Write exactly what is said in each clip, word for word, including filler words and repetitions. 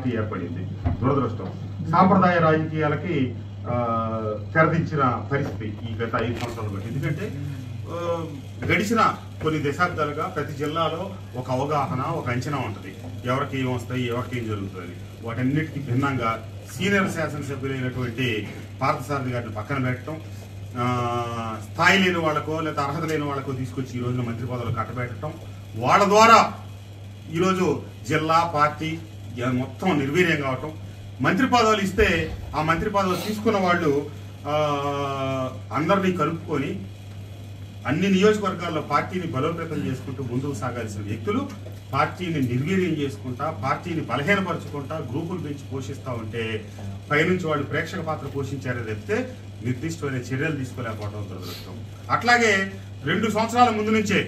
Party ఏర్పడింది. దురదృష్టం సాంప్రదాయ రాజకీయాలకి తెరదించిన పరిస్థితి ఈ గత ఐదు సంవత్సరాలు బట్టి. ఎందుకంటే గడిచిన కొన్ని దశాబ్దాలుగా ప్రతి జిల్లాలో ఒక అవగాహన, ఒక అంచనా ఉంటుంది, ఎవరికి ఏం వస్తాయి, ఎవరికి ఏం జరుగుతుంది. వాటన్నిటికీ భిన్నంగా సీనియర్ శాసనసభ్యులైనటువంటి పార్థసారథి గారిని పక్కన పెట్టడం, స్థాయి లేని వాళ్ళకో లేదా అర్హత లేని వాళ్ళకో తీసుకొచ్చి ఈ రోజున మంత్రి పదవులు కట్టబెట్టడం, వాళ్ళ ద్వారా ఈరోజు జిల్లా పార్టీ మొత్తం నిర్వీర్యం కావటం. మంత్రి పదవులు ఇస్తే ఆ మంత్రి పదవులు తీసుకున్న వాళ్ళు అందరినీ కలుపుకొని అన్ని నియోజకవర్గాల్లో పార్టీని బలోపేతం చేసుకుంటూ ముందుకు సాగాల్సిన వ్యక్తులు పార్టీని నిర్వీర్యం చేసుకుంటా, పార్టీని బలహీనపరుచుకుంటా, గ్రూపులు పెంచి పోషిస్తూ ఉంటే పైనుంచి వాళ్ళు ప్రేక్షక పాత్ర పోషించారే తప్పితే నిర్దిష్టమైన చర్యలు తీసుకోలేకపోవడం దురదృష్టం. అట్లాగే రెండు సంవత్సరాల ముందు నుంచే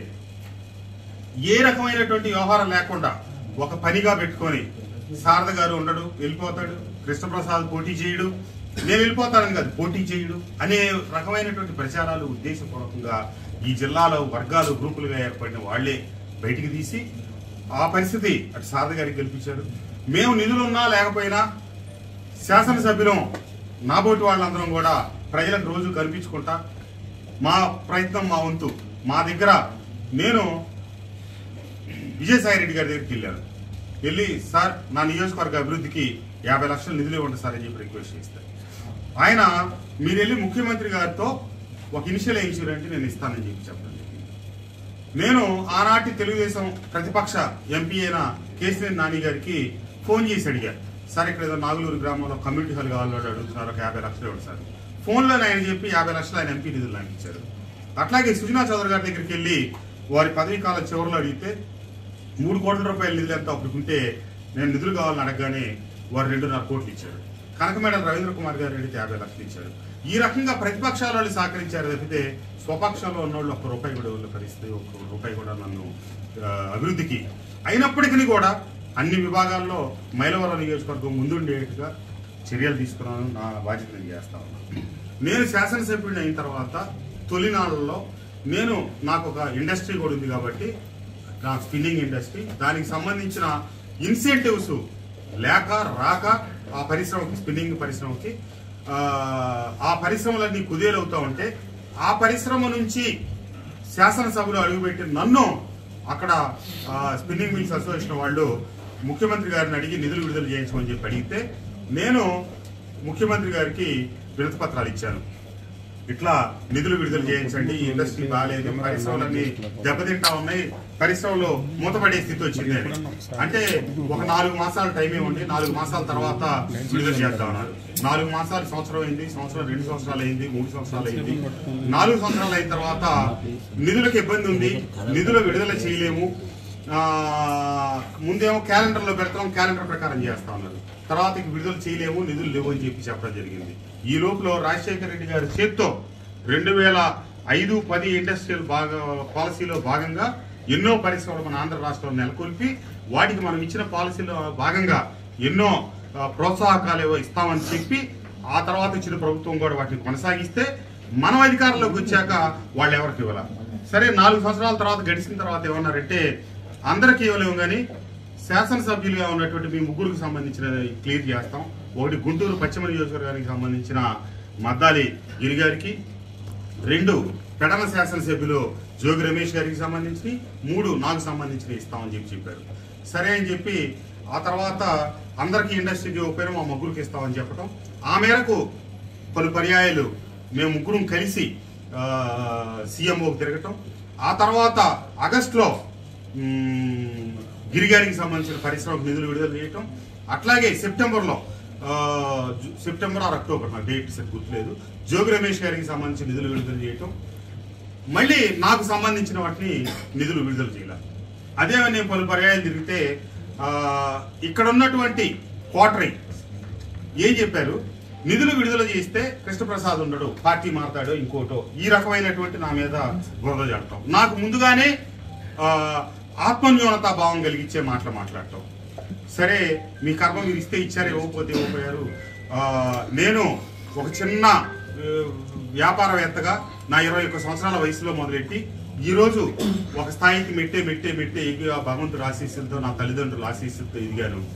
ఏ రకమైనటువంటి వ్యవహారం లేకుండా ఒక పనిగా పెట్టుకొని శారద గారు ఉండడు, వెళ్ళిపోతాడు, కృష్ణప్రసాద్ పోటీ చేయడు, నేను వెళ్ళిపోతానని కాదు పోటీ చేయడు అనే రకమైనటువంటి ప్రచారాలు ఉద్దేశపూర్వకంగా ఈ జిల్లాలో వర్గాలు గ్రూపులుగా ఏర్పడిన వాళ్లే బయటికి తీసి ఆ పరిస్థితి అటు శారద గారికి గెలిపించారు. మేము నిధులున్నా లేకపోయినా శాసనసభ్యులం నాబోటి వాళ్ళందరం కూడా ప్రజలకు రోజు కల్పించుకుంటా మా ప్రయత్నం మా వంతు మా దగ్గర. నేను విజయసాయి రెడ్డి గారి దగ్గరికి వెళ్ళాను. వెళ్ళి సార్ నా నియోజకవర్గ అభివృద్ధికి యాభై లక్షల నిధులు ఇవ్వండి సార్ అని చెప్పి రిక్వెస్ట్ చేస్తారు. ఆయన మీరు వెళ్ళి ముఖ్యమంత్రి గారితో ఒక ఇనిషియల్ ఇన్సూరెన్స్ నేను ఇస్తానని చెప్పి చెప్పడం జరిగింది. నేను ఆనాటి తెలుగుదేశం ప్రతిపక్ష ఎంపీ అయిన కేసీఆర్ నాని గారికి ఫోన్ చేసి అడిగారు, సార్ ఇక్కడ ఏదో నాగులూరు గ్రామంలో కమ్యూనిటీ హాల్ కావాలని అడుగుతున్నారు, ఒక యాభై లక్షలు ఇవ్వండి సార్. ఫోన్లో ఆయన చెప్పి యాభై లక్షలు ఆయన ఎంపీ నిధులు నాకు ఇచ్చారు. అట్లాగే సుజనా చౌదరి గారి దగ్గరికి వెళ్ళి వారి పదవీ కాల చివరిలో అడిగితే మూడు కోట్ల రూపాయల నిధులు ఎంత అప్పుడుకుంటే నేను నిధులు కావాలని అడగగానే వారు రెండున్నర కోట్లు ఇచ్చారు. కనకమేడల రవీంద్ర కుమార్ గారు అడిగితే యాభై లక్షలు ఇచ్చారు. ఈ రకంగా ప్రతిపక్షాల వాళ్ళు సహకరించారు తప్పితే స్వపక్షంలో ఉన్నోళ్ళు ఒక్క రూపాయి కూడా వాళ్ళ పరిస్థితి ఒక్క రూపాయి కూడా నన్ను అభివృద్ధికి అయినప్పటికీ కూడా అన్ని విభాగాల్లో మైలవరం నియోజకవర్గం ముందుండేట్టుగా చర్యలు తీసుకున్నాను, నా బాధ్యత నేను చేస్తా ఉన్నాను. నేను శాసనసభ్యుడిని అయిన తర్వాత తొలినాళ్ళలో నేను నాకు ఒక ఇండస్ట్రీ కూడా ఉంది కాబట్టి నా స్పిన్నింగ్ ఇండస్ట్రీ దానికి సంబంధించిన ఇన్సెంటివ్స్ లేక రాక ఆ పరిశ్రమకి స్పిన్నింగ్ పరిశ్రమకి ఆ పరిశ్రమలన్నీ కుదేలవుతూ ఉంటే ఆ పరిశ్రమ నుంచి శాసనసభలో అడుగుపెట్టి నన్ను అక్కడ స్పిన్నింగ్ మిల్స్ అసోసియేషన్ వాళ్ళు ముఖ్యమంత్రి గారిని అడిగి నిధులు విడుదల చేయించమని చెప్పి అడిగితే నేను ముఖ్యమంత్రి గారికి వినతి పత్రాలు ఇచ్చాను. ఇట్లా నిధులు విడుదల చేయించండి, ఈ ఇండస్ట్రీ బాగాలేదు, పరిశ్రమలన్నీ దెబ్బతింటా ఉన్నాయి, పరిశ్రమలో మూతపడే స్థితి వచ్చింది అని. అంటే ఒక నాలుగు మాసాలు టైం ఇవ్వండి, నాలుగు మాసాల తర్వాత విడుదల చేద్దాం అన్నారు. నాలుగు మాసాలు సంవత్సరం అయింది, సంవత్సరం రెండు సంవత్సరాలు అయింది, మూడు సంవత్సరాలు అయింది. నాలుగు సంవత్సరాలు అయిన తర్వాత నిధులకు ఇబ్బంది ఉంది, నిధులు విడుదల చేయలేము, ముందేమో క్యాలెండర్లో పెడతాం, క్యాలెండర్ ప్రకారం చేస్తా ఉన్నారు, తర్వాత విడుదల చేయలేము, నిధులు లేవు అని చెప్పి చెప్పడం జరిగింది. ఈ లోపల రాజశేఖర రెడ్డి గారి చేత్తో రెండు వేల ఐదు పది ఇండస్ట్రియల్ భాగ పాలసీలో భాగంగా ఎన్నో పరిశ్రమలు మన ఆంధ్ర రాష్ట్రంలో నెలకొల్పి వాటికి మనం ఇచ్చిన పాలసీలో భాగంగా ఎన్నో ప్రోత్సాహకాలు ఏవో ఇస్తామని చెప్పి ఆ తర్వాత ఇచ్చిన ప్రభుత్వం కూడా వాటిని కొనసాగిస్తే మనం అధికారంలోకి వచ్చాక వాళ్ళు ఎవరికి ఇవ్వాల. సరే నాలుగు సంవత్సరాల తర్వాత గడిచిన తర్వాత ఏమన్నారంటే అందరికీ ఇవ్వలేము కానీ శాసనసభ్యులుగా ఉన్నటువంటి మీ ముగ్గురికి సంబంధించిన క్లియర్ చేస్తాం. ఒకటి గుంటూరు పశ్చిమ నియోజకవర్గానికి సంబంధించిన మద్దాలి గిరి గారికి, రెండు పెడన శాసనసభ్యులు జోగి రమేష్ గారికి సంబంధించి, మూడు నాకు సంబంధించిన ఇస్తామని చెప్పి చెప్పారు. సరే అని చెప్పి ఆ తర్వాత అందరికీ ఇండస్ట్రీకి ఉపయోగం మా ముగ్గురికి ఇస్తామని చెప్పడం, ఆ మేరకు పలు పర్యాయాలు మేము ముగ్గురం కలిసి సీఎంఓకి తిరగటం, ఆ తర్వాత ఆగస్టులో గిరిగారికి సంబంధించిన పరిశ్రమకు నిధులు విడుదల చేయటం, అట్లాగే సెప్టెంబర్లో సెప్టెంబర్ ఆర్ అక్టోబర్ నాకు డేట్ సెట్ గుర్తులేదు జోగి రమేష్ గారికి సంబంధించిన నిధులు విడుదల చేయటం, మళ్ళీ నాకు సంబంధించిన వాటిని నిధులు విడుదల చేయాలి. అదే నేను పలు పర్యాయాలు తిరిగితే ఇక్కడ ఉన్నటువంటి క్వార్టరీ ఏం చెప్పారు, నిధులు విడుదల చేస్తే కృష్ణప్రసాద్ ఉండడు, పార్టీ మారతాడో ఇంకోటో ఈ రకమైనటువంటి నా మీద బురద జడటం, నాకు ముందుగానే ఆత్మన్యూనతా భావం కలిగించే మాటలు మాట్లాడటం. సరే మీ కర్మ మీరు ఇస్తే ఇచ్చారు, ఇవ్వకపోతే ఇవ్వకపోయారు. నేను ఒక చిన్న వ్యాపారవేత్తగా నా ఇరవై ఒక్క సంవత్సరాల వయసులో మొదలెట్టి ఈరోజు ఒక స్థాయికి మెట్టే మెట్టే మెట్టే ఎగిగా భగవంతుడు ఆశీస్సులతో నా తల్లిదండ్రుల ఆశీస్సులతో ఎదిగాను.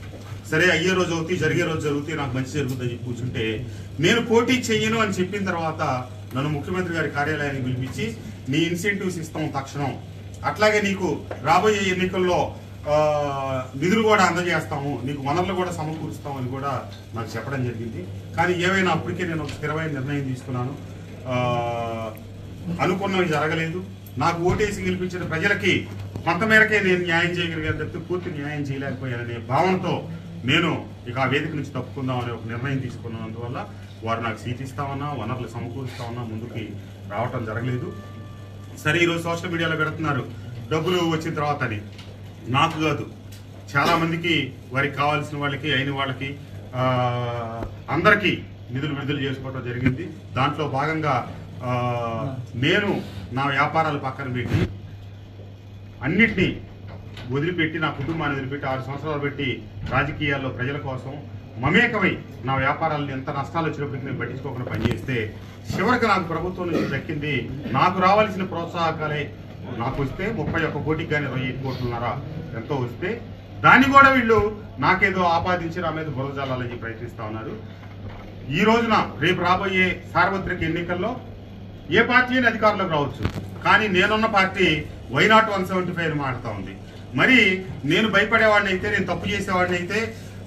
సరే అయ్యే రోజు అవుతాయి, జరిగే రోజు జరుగుతాయి, నాకు మంచి జరుగుతుందని చెప్పి కూర్చుంటే, నేను పోటీ చెయ్యను అని చెప్పిన తర్వాత నన్ను ముఖ్యమంత్రి గారి కార్యాలయానికి పిలిపించి నీ ఇన్సెంటివ్స్ ఇస్తాం తక్షణం, అట్లాగే నీకు రాబోయే ఎన్నికల్లో నిధులు కూడా అందజేస్తాము, నీకు వనరులు కూడా సమకూరుస్తాం అని కూడా నాకు చెప్పడం జరిగింది. కానీ ఏమైనా అప్పటికే నేను ఒక స్థిరమైన నిర్ణయం తీసుకున్నాను. అనుకున్నవి జరగలేదు. నాకు ఓటేసి గెలిపించిన ప్రజలకి కొంతమేరకే నేను న్యాయం చేయగలిగాను తప్పితే పూర్తి న్యాయం చేయలేకపోయాననే భావనతో నేను ఇక ఆ వేదిక నుంచి తప్పుకుందామనే ఒక నిర్ణయం తీసుకున్నందువల్ల వారు నాకు సీట్ ఇస్తామన్నా వనరులు సమకూరుస్తామన్నా ముందుకి రావటం జరగలేదు. సరే ఈరోజు సోషల్ మీడియాలో పెడుతున్నారు డబ్బులు వచ్చిన తర్వాత అని. నాకు కాదు, చాలా మందికి వారికి కావాల్సిన వాళ్ళకి అయిన వాళ్ళకి అందరికీ నిధులు విడుదల చేసుకోవడం జరిగింది. దాంట్లో భాగంగా నేను నా వ్యాపారాలు పక్కన పెట్టి అన్నిటినీ వదిలిపెట్టి నా కుటుంబాన్ని వదిలిపెట్టి ఆరు సంవత్సరాలు పెట్టి రాజకీయాల్లో ప్రజల కోసం మమేకమై నా వ్యాపారాలను ఎంత నష్టాలు వచ్చినప్పటికీ నేను పట్టించుకోకుండా పనిచేస్తే చివరికి నాకు ప్రభుత్వం నుంచి దక్కింది నాకు రావాల్సిన ప్రోత్సాహకాలే. నాకు వస్తే ముప్పై ఒక్క కోటికి కానీ ఇరవై ఐదు కోట్లున్నారా ఎంతో వస్తే దాన్ని కూడా వీళ్ళు నాకేదో ఆపాదించి నా మీద బురద జల్లాలని ప్రయత్నిస్తా ఉన్నారు. ఈ రోజున రేపు రాబోయే సార్వత్రిక ఎన్నికల్లో ఏ పార్టీ అయినా అధికారంలోకి రావచ్చు, కానీ నేనున్న party why not one seventy five అని మాట్లాడుతూ ఉంది. మరి నేను భయపడేవాడిని అయితే, నేను తప్పు చేసేవాడిని అయితే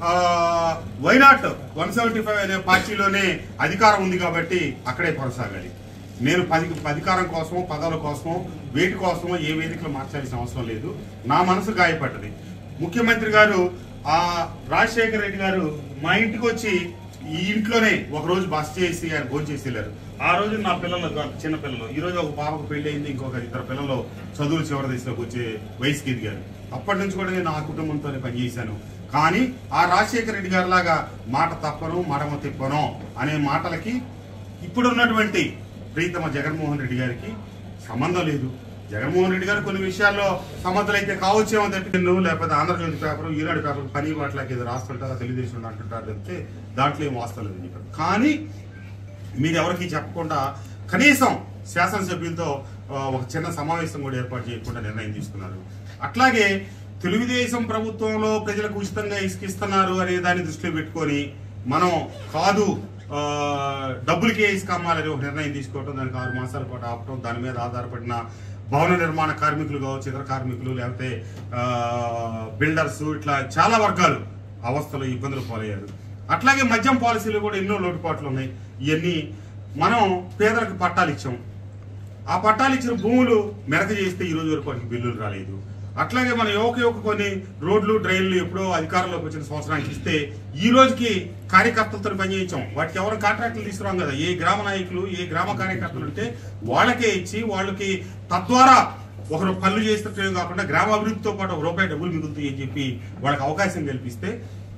why not one seventy five అనే పార్టీలోనే అధికారం ఉంది కాబట్టి అక్కడే కొనసాగాలి. నేను పది అధికారం కోసమో పదవుల కోసమో వేటి కోసమో ఏ వేదికలు మార్చాల్సిన అవసరం లేదు. నా మనసు గాయపడ్డది. ముఖ్యమంత్రి గారు ఆ రాజశేఖర రెడ్డి గారు మా ఇంటికి వచ్చి ఈ ఇంట్లోనే ఒక రోజు బస్ చేసి ఆయన భోజనం చేసి వెళ్ళారు. ఆ రోజు నా పిల్లలు చిన్న పిల్లలు, ఈ రోజు ఒక పాపకు పెళ్లి అయింది, ఇంకొక ఇద్దరు పిల్లలు చదువులు చివరి దశలోకి వచ్చే వయసుకి ఎదిగారు. అప్పటి నుంచి కూడా నేను ఆ కుటుంబంతోనే పనిచేశాను. కానీ ఆ రాజశేఖర రెడ్డి గారి లాగా మాట తప్పను మడమ తిప్పను అనే మాటలకి ఇప్పుడున్నటువంటి ప్రీతమ జగన్మోహన్ రెడ్డి గారికి సంబంధం లేదు. జగన్మోహన్ రెడ్డి గారు కొన్ని విషయాల్లో సమర్థులు అయితే కావచ్చేమో తప్పి నువ్వు లేకపోతే ఆంధ్రజ్యోతి పేపర్ ఈనాడు పేపర్ పని వాటికి ఏదో రాస్తుంటారా తెలుగుదేశం అంటుంటారు తప్పితే దాంట్లో ఏం వాస్తవం చెప్పారు. కానీ మీరు ఎవరికి చెప్పకుండా కనీసం శాసనసభ్యులతో ఒక చిన్న సమావేశం కూడా ఏర్పాటు చేయకుండా నిర్ణయం తీసుకున్నారు. అట్లాగే తెలుగుదేశం ప్రభుత్వంలో ప్రజలకు ఉచితంగా ఇసుకిస్తున్నారు అనే దాన్ని దృష్టిలో పెట్టుకొని మనం కాదు డబ్బులకే ఇసుక అమ్మాలని ఒక నిర్ణయం తీసుకోవటం, దానికి ఆరు మాసాల పాటు ఆపటం, దాని మీద ఆధారపడిన భవన నిర్మాణ కార్మికులు కావచ్చు, ఇతర కార్మికులు లేకపోతే బిల్డర్స్ ఇట్లా చాలా వర్గాలు అవస్థలు ఇబ్బందులు పాలయ్యారు. అట్లాగే మద్యం పాలసీలు కూడా ఎన్నో లోటుపాట్లు ఉన్నాయి. ఇవన్నీ మనం పేదలకు పట్టాలు ఇచ్చాం. ఆ పట్టాలు ఇచ్చిన భూములు మెరక చేస్తే ఈ రోజు వరకు వాటికి బిల్లులు రాలేదు. అట్లాగే మన యువక యువక కొన్ని రోడ్లు డ్రైన్లు ఎప్పుడో అధికారంలోకి వచ్చిన సంవత్సరానికి ఇస్తే ఈ రోజుకి కార్యకర్తలతో పనిచేయించాం. వాటికి ఎవరు కాంట్రాక్టులు తీసుకురాం కదా. ఏ గ్రామ నాయకులు ఏ గ్రామ కార్యకర్తలు ఉంటే వాళ్ళకే ఇచ్చి వాళ్ళకి తద్వారా ఒకరు పనులు చేసేటం కాకుండా గ్రామ అభివృద్ధితో పాటు ఒక రూపాయి డబ్బులు మిగులుతాయి అని చెప్పి వాళ్ళకి అవకాశం కల్పిస్తే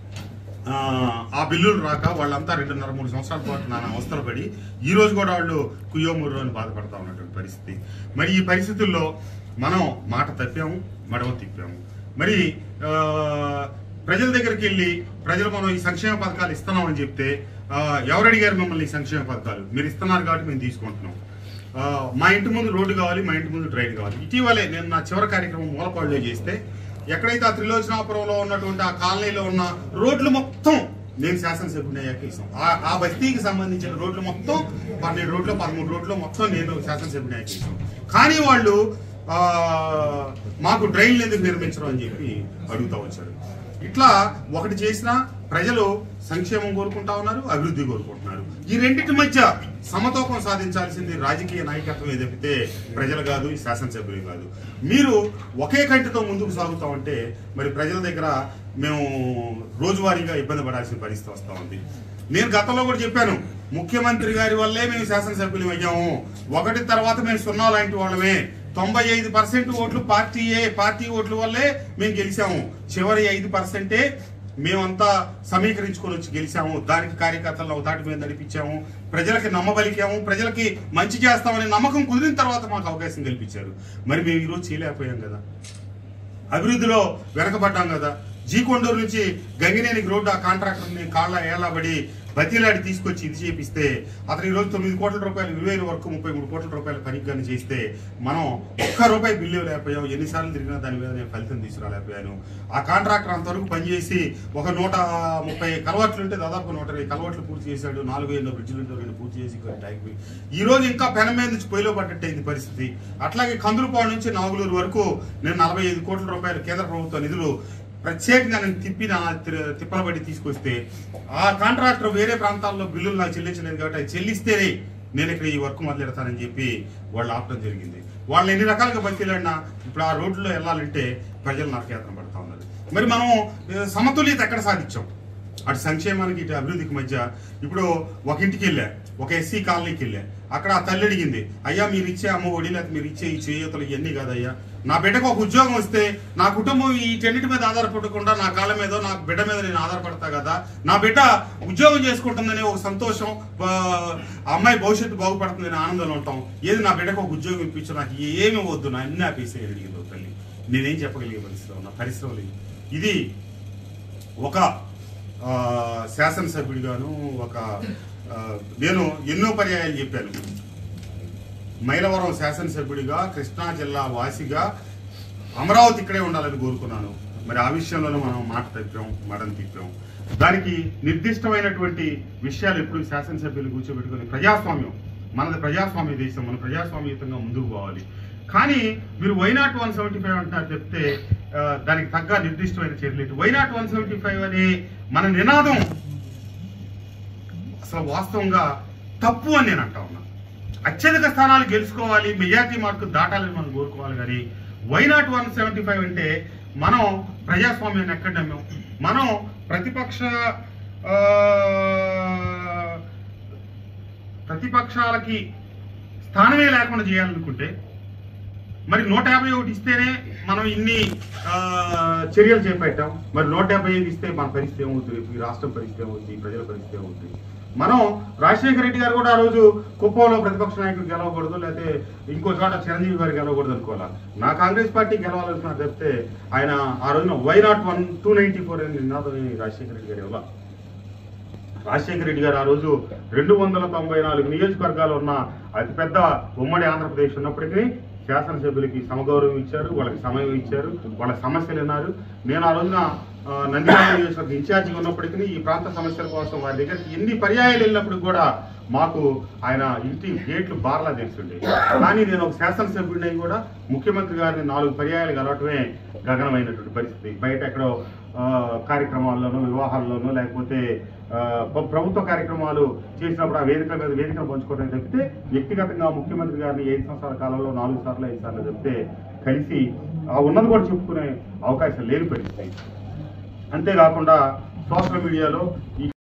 ఆ బిల్లులు రాక వాళ్ళంతా రెండున్నర మూడు సంవత్సరాల పాటు నాన్న అవస్థలు పడి ఈ రోజు కూడా వాళ్ళు కుయ్యోమూరు అని బాధపడతా ఉన్నటువంటి పరిస్థితి. మరి ఈ పరిస్థితుల్లో మనం మాట తప్పాము, మడవ తిప్పాము. మరి ప్రజల దగ్గరికి వెళ్ళి ప్రజలు మనం ఈ సంక్షేమ పథకాలు ఇస్తున్నామని చెప్తే ఎవరు అడిగారు మిమ్మల్ని ఈ సంక్షేమ పథకాలు? మీరు ఇస్తున్నారు కాబట్టి మేము తీసుకుంటున్నాం. మా ఇంటి ముందు రోడ్డు కావాలి, మా ఇంటి ముందు డ్రైన్ కావాలి. ఇటీవలే నేను నా చివరి కార్యక్రమం మూలపాడులో చేస్తే ఎక్కడైతే ఆ త్రిలోచనాపురంలో ఉన్నటువంటి ఆ కాలనీలో ఉన్న రోడ్లు మొత్తం నేను శాసనసభ్యుని అయ్యాక ఇస్తాం. ఆ బస్తీకి సంబంధించిన రోడ్లు మొత్తం పన్నెండు రోడ్లు పదమూడు రోడ్లు మొత్తం నేను శాసనసభ్యుని అయ్యాక ఇస్తాం. కానీ వాళ్ళు మాకు డ్రైన్లు ఎందుకు నిర్మించడం అని చెప్పి అడుగుతా వచ్చారు. ఇట్లా ఒకటి చేసినా ప్రజలు సంక్షేమం కోరుకుంటా ఉన్నారు, అభివృద్ధి కోరుకుంటున్నారు. ఈ రెండింటి మధ్య సమతూకం సాధించాల్సింది రాజకీయ నాయకత్వం తప్పితే ప్రజలు కాదు, ఈ శాసనసభ్యులు కాదు. మీరు ఒకే కంటితో ముందుకు సాగుతామంటే మరి ప్రజల దగ్గర మేము రోజువారీగా ఇబ్బంది పడాల్సిన పరిస్థితి వస్తూ ఉంది. నేను గతంలో కూడా చెప్పాను, ముఖ్యమంత్రి గారి వల్లే మేము శాసనసభ్యులు అయ్యాము. ఒకటి తర్వాత మేము సున్నా లాంటి వాళ్ళమే. తొంభై ఐదు పర్సెంట్ ఓట్లు పార్టీయే పార్టీ ఓట్ల వల్లే మేము గెలిచాము. చివరి ఐదు పర్సెంటే మేమంతా సమీకరించుకొని వచ్చి గెలిచాము. దానికి కార్యకర్తలను ఒకటాటి మీద నడిపించాము, ప్రజలకి నమ్మబలికాము, ప్రజలకి మంచి చేస్తామనే నమ్మకం కుదిరిన తర్వాత మాకు అవకాశం కల్పించారు. మరి మేము ఈరోజు చేయలేకపోయాం కదా, అభివృద్ధిలో వెనకబడ్డాం కదా, జీ కొండూరు నుంచి గంగినేనికి రోడ్డు ఆ కాంట్రాక్టర్ని కాళ్ళ ఏళ్ళబడి బతిలాడి తీసుకొచ్చి ఇది చేపిస్తే అతను ఈ రోజు తొమ్మిది కోట్ల రూపాయలు విలువైన వరకు ముప్పై మూడు కోట్ల రూపాయలు పనిగ్గాని చేస్తే మనం ఒక్క రూపాయి బిల్లు లేకపోయాం. ఎన్నిసార్లు తిరిగినా దాని మీద నేను ఫలితం తీసుకురాలేకపోయాను. ఆ కాంట్రాక్టర్ అంతవరకు పనిచేసి ఒక నూట ముప్పై కలవట్లు ఉంటే దాదాపు నూట ఇరవై కలవట్లు పూర్తి చేశాడు. నాలుగు ఎన్నో బ్రిడ్జిలు ఉంటే రెండు పూర్తి చేసి ట్యాంక్ ఈ రోజు ఇంకా పెన మీద నుంచి పొయ్యిలో పడ్డట్టయింది పరిస్థితి. అట్లాగే కందులపాడు నుంచి నాగులూరు వరకు నేను నలభై ఐదు కోట్ల రూపాయలు కేంద్ర ప్రభుత్వ నిధులు ప్రత్యేకంగా నేను తిప్పిన తిప్పలబడి తీసుకొస్తే ఆ కాంట్రాక్టర్ వేరే ప్రాంతాల్లో బిల్లులు నాకు చెల్లించలేదు కాబట్టి అది చెల్లిస్తేనే నేను ఇక్కడ ఈ వర్క్ మొదలెడతానని చెప్పి వాళ్ళు ఆపడం జరిగింది. వాళ్ళు ఎన్ని రకాలుగా బతిలాడినా ఇప్పుడు ఆ రోడ్లో వెళ్ళాలంటే ప్రజలు నరకయాత్ర పడతా ఉన్నారు. మరి మనం సమతుల్యత ఎక్కడ సాధించాం? అటు సంక్షేమానికి ఇటు అభివృద్ధికి మధ్య. ఇప్పుడు ఒక ఇంటికి వెళ్ళా, ఒక ఎస్సీ కాలనీకి వెళ్ళా, అక్కడ ఆ తల్లి అడిగింది, అయ్యా మీరు ఇచ్చే అమ్మ ఒడి లేకపోతే మీరు ఇచ్చే ఈ చేయూతలు ఇవన్నీ కాదయ్యా, నా బిడ్డకు ఒక ఉద్యోగం వస్తే నా కుటుంబం ఈ టెన్నిటి మీద ఆధారపడకుండా నా కాళ్ళ మీద నా బిడ్డ మీద నేను ఆధారపడతా కదా, నా బిడ్డ ఉద్యోగం చేసుకుంటుందని ఒక సంతోషం, అమ్మాయి భవిష్యత్తు బాగుపడుతుందని ఆనందంలో ఉంటాం. ఏది నా బిడ్డకు ఒక ఉద్యోగం ఇప్పించు, నాకు ఏమి వద్దు, నా అన్ని ఆపేసే అడిగిందో తల్లి. నేనేం చెప్పగలిగే పరిస్థితి నా పరిశ్రమ లేదు. ఇది ఒక శాసనసభ్యుడిగాను ఒక నేను ఎన్నో పర్యాయాలు చెప్పాను. మైలవరం శాసనసభ్యుడిగా కృష్ణా జిల్లా వాసిగా అమరావతి ఇక్కడే ఉండాలని కోరుకున్నాను. మరి ఆ విషయంలోనే మనం మాట తప్పాం, మడం తిప్పాం. దానికి నిర్దిష్టమైనటువంటి విషయాలు ఎప్పుడు శాసనసభ్యులు కూర్చోబెట్టుకుని ప్రజాస్వామ్యం, మనది ప్రజాస్వామ్య దేశం, మన ప్రజాస్వామ్యయుతంగా ముందుకు పోవాలి. కానీ మీరు వైనాట్ వన్ సెవెంటీ ఫైవ్ అంటున్నారు చెప్తే దానికి తగ్గ నిర్దిష్టమైన చర్యలు. వైనాట్ వన్ సెవెంటీ ఫైవ్ అనే మన నినాదం అసలు వాస్తవంగా తప్పు అని నేను అంటా ఉన్నా. అత్యధిక స్థానాలు గెలుచుకోవాలి, మెజార్టీ మార్కు దాటాలని మనం కోరుకోవాలి. కానీ వైనాట్ వన్ సెవెంటీ ఫైవ్ అంటే మనం ప్రజాస్వామ్యాన్ని ఎక్కడ నమ్మాం? మనం ప్రతిపక్ష ప్రతిపక్షాలకి స్థానమే లేకుండా చేయాలనుకుంటే మరి నూట యాభై ఒకటి ఇస్తేనే మనం ఇన్ని చర్యలు చేపట్టాం. మరి నూట యాభై ఐదు ఇస్తే మన పరిస్థితి ఏమవుతుంది? ఈ రాష్ట్రం పరిస్థితి ఏమవుతుంది? ప్రజల పరిస్థితి ఏమవుతుంది? మనం రాజశేఖర రెడ్డి గారు కూడా ఆ రోజు కుప్పంలో ప్రతిపక్ష నాయకుడు గెలవకూడదు, లేకపోతే ఇంకో చోట చిరంజీవి గారు గెలవకూడదు అనుకోవాలా. నా కాంగ్రెస్ పార్టీ గెలవాలనుకున్నా చెప్తే ఆయన ఆ రోజున why not one two ninety four అని నినాదం రాజశేఖర రెడ్డి గారు ఇవ్వాలి. రాజశేఖర రెడ్డి గారు ఆ రోజు రెండు వందల తొంభై నాలుగు నియోజకవర్గాలు ఉన్న అతిపెద్ద ఉమ్మడి ఆంధ్రప్రదేశ్ ఉన్నప్పటికీ శాసనసభ్యులకి సమగౌరవం ఇచ్చారు, వాళ్ళకి సమయం ఇచ్చారు, వాళ్ళ సమస్యలు విన్నారు. నేను ఆ రోజున నంద్యాల నియోజకవర్గం ఇన్ఛార్జిగా ఉన్నప్పటికీ ఈ ప్రాంత సమస్యల కోసం వారి దగ్గరికి ఎన్ని పర్యాయాలు వెళ్ళినప్పుడు కూడా మాకు ఆయన ఇంటి గేట్లు బార్లా తెలుసుండే. కానీ నేను ఒక శాసనసభ్యుడిని కూడా ముఖ్యమంత్రి గారిని నాలుగు పర్యాయాలు కలవటమే గగనమైనటువంటి పరిస్థితి. బయట ఎక్కడో కార్యక్రమాల్లోనూ, వివాహాల్లోనూ, లేకపోతే ప్రభుత్వ కార్యక్రమాలు చేసినప్పుడు ఆ వేదికల మీద వేదికను పంచుకోవడం తప్పితే వ్యక్తిగతంగా ముఖ్యమంత్రి గారిని ఐదు సంవత్సరాల కాలంలో నాలుగు సార్లు ఐదు సార్లు చెప్తే కలిసి ఉన్నది కూడా చెప్పుకునే అవకాశం లేని పరిస్థితి. అంతేకాకుండా సోషల్ మీడియాలో ఈ